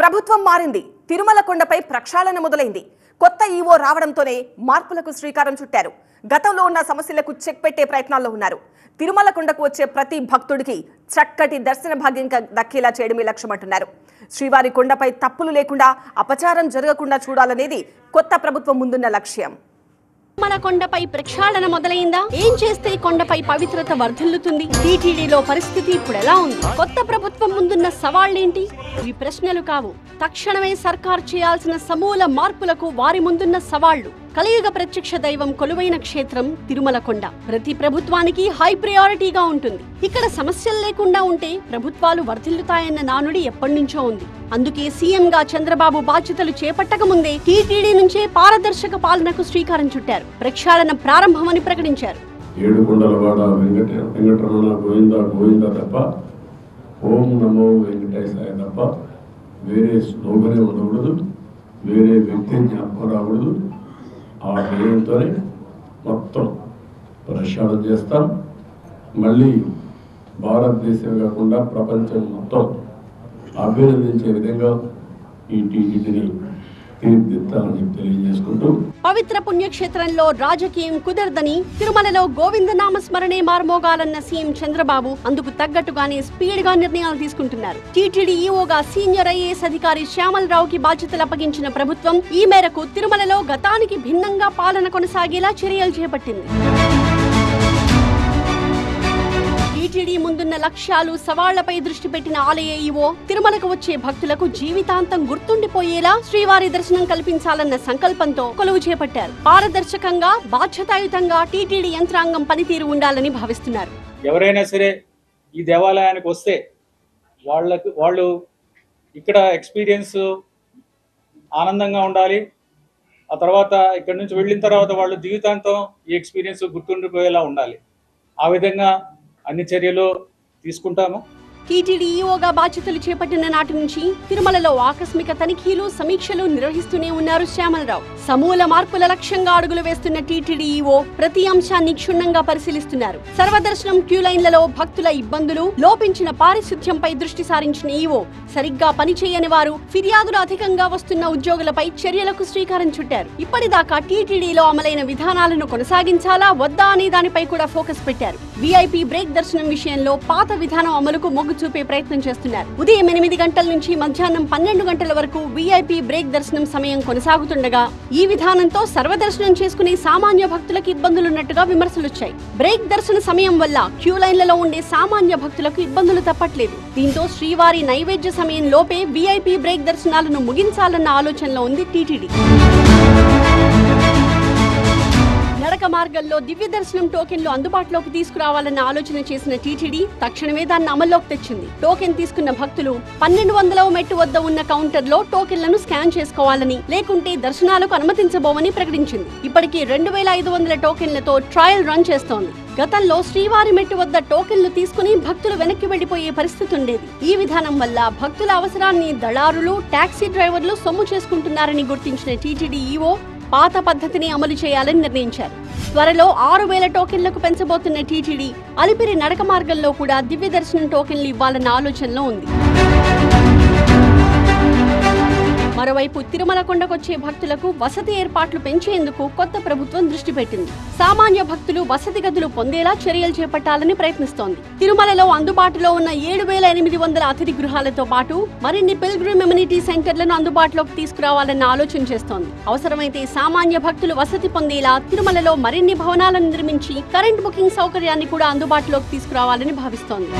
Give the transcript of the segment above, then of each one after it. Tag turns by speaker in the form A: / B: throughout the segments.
A: ప్రభుత్వం మారింది. తిరుమల కొండపై ప్రక్షాళన మొదలైంది. కొత్త ఈవో రావడంతోనే మార్పులకు శ్రీకారం చుట్టారు. గతంలో ఉన్న సమస్యలకు చెక్ పెట్టే ప్రయత్నాల్లో ఉన్నారు. తిరుమల కొండకు వచ్చే ప్రతి భక్తుడికి చక్కటి దర్శన భాగ్యం దక్కేలా చేయడమే లక్ష్యమంటున్నారు. శ్రీవారి కొండపై తప్పులు లేకుండా, అపచారం జరగకుండా చూడాలనేది కొత్త ప్రభుత్వం ముందున్న లక్ష్యం.
B: తిరుమల కొండపై ప్రక్షాళన మొదలైందా? ఏం చేస్తే కొండపై పవిత్రత వర్ధిల్లుతుంది? టీటీడీలో పరిస్థితి ఇప్పుడు ఎలా ఉంది? కొత్త ప్రభుత్వం ముందున్న సవాళ్లేంటి? ఇవి ప్రశ్నలు కావు, తక్షణమే సర్కార్ చేయాల్సిన సమూల మార్పులకు వారి ముందున్న సవాళ్లు. కలియుగ ప్రత్యక్ష దైవం కొలువైన క్షేత్రం తిరుమల కొండ ప్రతి ప్రభుత్వానికి హై ప్రయారిటీగా ఉంటుంది. ఇక్కడ సమస్యలు లేకుండా ఉంటే ప్రభుత్వాలు వర్ధిల్లుతాయన్న నానుడి ఎప్పటినుంచో ఉంది. అందుకే సీఎంగా చంద్రబాబు బాధ్యతలు చేపట్టక ముందే టీటీడీ నుంచే పారదర్శక పాలనకు శ్రీకారం చుట్టారు. ప్రక్షాళన ప్రారంభమని ప్రకటించారు.
C: ఏడుకొండలవాడ వెంకటరమణ గోవింద గోవింద తప్ప, ఓం నమో వెంకటేశాయ తప్ప వేరే స్లోగనే ఉండకూడదు, వేరే వ్యక్తి జ్ఞాపకం రాకూడదు. ఆ ధ్యేయంతోనే మొత్తం ప్రక్షాళన చేస్తాం. మళ్ళీ భారతదేశం కాకుండా ప్రపంచం మొత్తం అభినందించే విధంగా ఈ టీటీడీని తీర్చిదిద్దాలని తెలియజేసుకుంటూ,
B: పవిత్ర పుణ్యక్షేత్రంలో రాజకీయం కుదరదని, తిరుమలలో గోవిందనామ స్మరణే మార్మోగాలన్న సీఎం చంద్రబాబు అందుకు తగ్గట్టుగానే స్పీడ్ గా నిర్ణయాలు తీసుకుంటున్నారు. టీటీడీ ఈఓగా సీనియర్ ఐఏఎస్ అధికారి శ్యామలరావుకి బాధ్యతలు అప్పగించిన ప్రభుత్వం ఈ మేరకు తిరుమలలో గతానికి భిన్నంగా పాలన కొనసాగేలా చర్యలు చేపట్టింది. టీటీడీ ముందున్న లక్ష్యాలు, సవాళ్లపై దృష్టి పెట్టిన ఆలయ ఈవో తిరుమలకు వచ్చే భక్తులకు జీవితాంతం గుర్తుండిపోయేలా శ్రీవారి దర్శనం కల్పించాలన్న సంకల్పంతో కొలువు చేపట్టారు. పారదర్శకంగా, బాధ్యతాయుతంగా టీటీడీ యంత్రాంగం పనితీరు ఉండాలని భావిస్తున్నారు.
D: ఎవరైనా సరే ఈ దేవాలయానికి వస్తే వాళ్ళు ఇక్కడ ఎక్స్పీరియన్స్ ఆనందంగా ఉండాలి. ఆ తర్వాత ఇక్కడ నుంచి వెళ్ళిన తర్వాత వాళ్ళు జీవితాంతం ఈ ఎక్స్పీరియన్స్ గుర్తుండిపోయేలా ఉండాలి. ఆ విధంగా అన్ని చర్యలు తీసుకుంటాము.
B: టీటీడీ ఈఓగా బాధ్యతలు చేపట్టిన నాటి నుంచి తిరుమలలో ఆకస్మిక తనిఖీలు, సమీక్షలు నిర్వహిస్తూనే ఉన్నారు శ్యామలరావు. సమూల మార్పుల లక్ష్యంగా అడుగులు వేస్తున్న టీటీడీ ఈఓ ప్రతి అంశాన్ని క్షుణ్ణంగా పరిశీలిస్తున్నారు. సర్వదర్శనం క్యూ లైన్లలో భక్తుల ఇబ్బందులు, లోపించిన పారిశుధ్యంపై దృష్టి సారించిన ఈఓ సరిగ్గా పనిచేయని వారు, ఫిర్యాదులు అధికంగా వస్తున్న ఉద్యోగులపై చర్యలకు శ్రీకారం చుట్టారు. ఇప్పటిదాకా టీటీడీలో అమలైన విధానాలను కొనసాగించాలా వద్దా అనే దానిపై కూడా ఫోకస్ పెట్టారు. వీఐపీ బ్రేక్ దర్శనం విషయంలో పాత విధానం అమలుకు మొగ్గు చూపే ప్రయత్నం చేస్తున్నారు. ఉదయం 8 గంటల నుంచి మధ్యాహ్నం 12 గంటల వరకు వీఐపీ బ్రేక్ దర్శనం సమయం కొనసాగుతుండగా ఈ విధానంతో సర్వదర్శనం చేసుకునే సామాన్య భక్తులకు ఇబ్బందులున్నట్టుగా విమర్శలొచ్చాయి. బ్రేక్ దర్శన సమయం వల్ల క్యూ లైన్లలో ఉండే సామాన్య భక్తులకు ఇబ్బందులు తప్పట్లేదు. దీంతో శ్రీవారి నైవేద్య సమయం లోపే వీఐపీ బ్రేక్ దర్శనాలను ముగించాలన్న ఆలోచనలో ఉంది టీటీడీ. నడక మార్గంలో దివ్య దర్శనం టోకెన్లు అందుబాటులోకి తీసుకురావాలన్న ఆలోచన చేసిన టీటీడీ తక్షణమే దాన్ని అమల్లోకి తెచ్చింది. టోకెన్ తీసుకున్న భక్తులు 1200వ మెట్టు వద్ద ఉన్న కౌంటర్లో టోకెన్లను స్కాన్ చేసుకోవాలని, లేకుంటే దర్శనాలకు అనుమతించబోమని ప్రకటించింది. ఇప్పటికే 2500 టోకెన్లతో ట్రయల్ రన్ చేస్తోంది. గతంలో శ్రీవారి మెట్టు వద్ద టోకెన్లు తీసుకుని భక్తులు వెనక్కి వెళ్లిపోయే పరిస్థితి ఉండేది. ఈ విధానం వల్ల భక్తుల అవసరాన్ని దళారులు, టాక్సీ డ్రైవర్లు సొమ్ము చేసుకుంటున్నారని గుర్తించిన టీటీడీ ఈవో పాత పద్ధతిని అమలు చేయాలని నిర్ణయించారు. త్వరలో 6000 టోకెన్లకు పెంచబోతున్న టీటీడీ అలిపిరి నడక మార్గంలో కూడా దివ్య దర్శనం టోకెన్లు ఇవ్వాలన్న ఆలోచనలో ఉంది. మరోవైపు తిరుమల కొండకొచ్చే భక్తులకు వసతి ఏర్పాట్లు పెంచేందుకు కొత్త ప్రభుత్వం దృష్టి పెట్టింది. సామాన్య భక్తులు వసతి గదులు పొందేలా చర్యలు చేపట్టాలని ప్రయత్నిస్తోంది. తిరుమలలో అందుబాటులో ఉన్న 7800 అతిథి గృహాలతో పాటు మరిన్ని పిల్గ్రిమ్ ఎమ్యూనిటీ సెంటర్లను అందుబాటులోకి తీసుకురావాలన్న ఆలోచన చేస్తోంది. అవసరమైతే సామాన్య భక్తులు వసతి పొందేలా తిరుమలలో మరిన్ని భవనాలను నిర్మించి కరెంట్ బుకింగ్ సౌకర్యాన్ని కూడా అందుబాటులోకి తీసుకురావాలని భావిస్తోంది.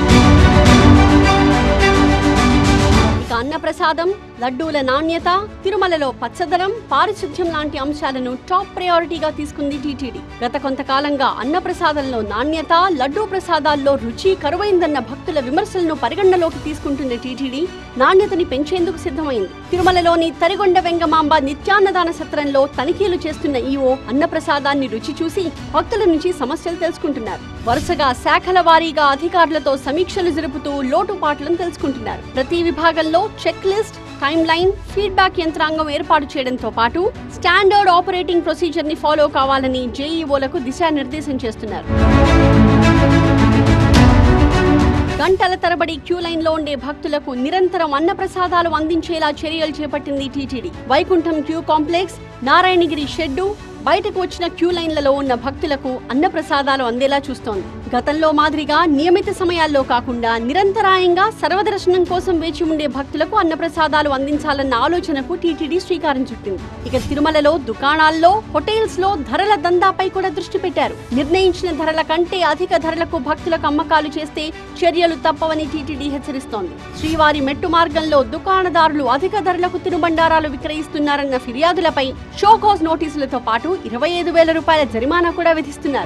B: అన్నప్రసాదం, లడ్డూల నాణ్యత, తిరుమలలో పచ్చదనం, పారిశుధ్యం లాంటి అంశాలను టాప్ ప్రయారిటీగా తీసుకుంది టీటీడీ. గత కొంతకాలంగా అన్నప్రసాదంలో నాణ్యత, లడ్డూ ప్రసాదాల్లో రుచి కరువైందన్న భక్తుల విమర్శలను పరిగణనలోకి తీసుకుంటున్న టీటీడీ నాణ్యతని పెంచేందుకు సిద్ధమైంది. తిరుమలలోని తరిగొండ వెంగమాంబ నిత్యాన్నదాన సత్రంలో తనిఖీలు చేస్తున్న ఈవో అన్నప్రసాదాన్ని రుచి చూసి భక్తుల నుంచి సమస్యలు తెలుసుకుంటున్నారు. వరుసగా శాఖల వారీగా అధికారులతో సమీక్షలు జరుపుతూ లోటుపాట్లను తెలుసుకుంటున్నారు. ప్రతి విభాగంలో check list, time line, feedback యంత్రాంగం ఏర్పాటు చేయడంతో పాటు స్టాండర్డ్ ఆపరేటింగ్ ప్రొసీజర్ ని ఫాలో కావాలని జేఈఓలకు దిశానిర్దేశం చేస్తున్నారు. గంటల తరబడి క్యూ లైన్ లో ఉండే భక్తులకు నిరంతరం అన్నప్రసాదాలు అందించేలా చర్యలు చేపట్టింది TTD. Vaikuntham queue complex, Narayanagiri shed, బయటకు వచ్చిన క్యూ లైన్లలో ఉన్న భక్తులకు అన్నప్రసాదాలు అందేలా చూస్తోంది. గతంలో మాదిరిగా నియమిత సమయాల్లో కాకుండా నిరంతరాయంగా సర్వదర్శనం కోసం వేచి ఉండే భక్తులకు అన్నప్రసాదాలు అందించాలన్న ఆలోచనకు టీటీడీ శ్రీకారం చుట్టింది. ఇక తిరుమలలో దుకాణాల్లో, హోటల్స్ లో ధరల దందాపై కూడా దృష్టి పెట్టారు. నిర్ణయించిన ధరల కంటే అధిక ధరలకు భక్తులకు అమ్మకాలు చేస్తే చర్యలు తప్పవని టీటీడీ హెచ్చరిస్తోంది. శ్రీవారి మెట్టు మార్గంలో దుకాణదారులు అధిక ధరలకు తినుబండారాలు విక్రయిస్తున్నారన్న ఫిర్యాదులపై షోకాజ్ నోటీసులతో పాటు 25,000 రూపాయల జరిమానా కూడా విధిస్తున్నారు.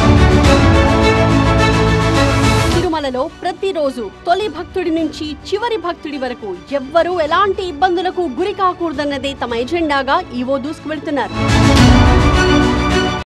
B: తిరుమలలో ప్రతిరోజు తొలి భక్తుడి నుంచి చివరి భక్తుడి వరకు ఎవ్వరూ ఎలాంటి ఇబ్బందులకు గురి కాకూడదన్నదే తమ ఎజెండాగా ఈవో దూసుకువెళ్తున్నారు.